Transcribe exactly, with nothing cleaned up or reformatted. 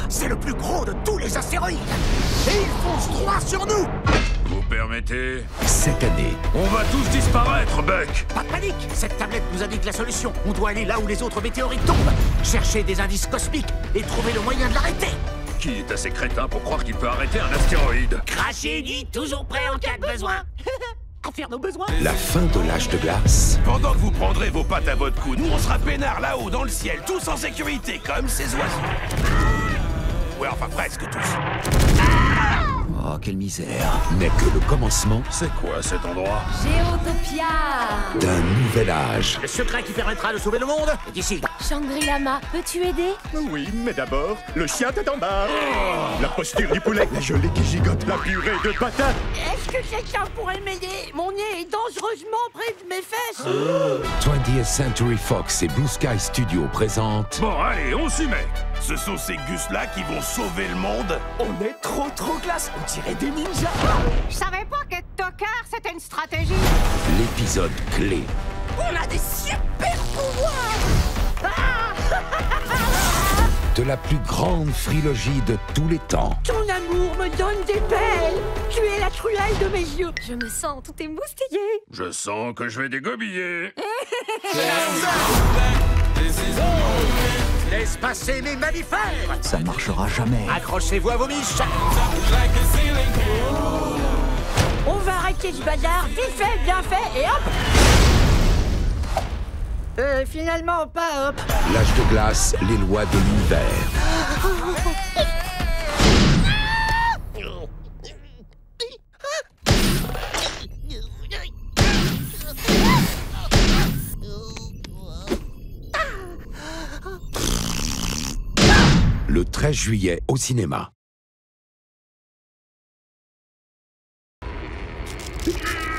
C'est le plus gros de tous les astéroïdes. Et il fonce droit sur nous. Vous permettez? Cette année, On va tous disparaître, Buck. Pas de panique. Cette tablette nous indique la solution. On doit aller là où les autres météorites tombent. Chercher des indices cosmiques et trouver le moyen de l'arrêter. Qui est assez crétin pour croire qu'il peut arrêter un astéroïde? Cracher dit toujours prêt en cas de besoin. À faire nos besoins. la fin de l'âge de glace, Pendant que vous prendrez vos pattes à votre cou, nous on sera peinards là-haut dans le ciel, tous en sécurité, comme ces oiseaux. Ouais, enfin presque tous. oh quelle misère, n'est que le commencement C'est quoi cet endroit? Géotopia. d'un nouvel âge. Le secret qui permettra de sauver le monde est ici. Shangri-Lama, peux-tu aider? Oui, mais d'abord, le chien tête en bas. La posture du poulet, la gelée qui gigote, la purée de patates. Est-ce que quelqu'un pourrait m'aider? Mon nez est dangereusement près de mes fesses. twentieth Century Fox et Blue Sky Studio présentent Bon, allez, on s'y met. Ce sont ces gus-là qui vont sauver le monde. On est trop trop classe, on dirait des ninjas. Je savais pas qu'être tocard, c'était une stratégie. l'épisode clé On a des super pouvoirs. de la plus grande trilogie de tous les temps. Ton amour me donne des pelles. Tu es la truelle de mes yeux. Je me sens tout émoustillé. Je sens que je vais dégobiller. Laisse passer mes mammifères. Ça ne marchera jamais. Accrochez-vous à vos miches. On va arrêter ce bazar, vite fait, bien fait, et hop. Euh, finalement, pas hop. L'âge de glace, les lois de l'univers. Le treize juillet au cinéma.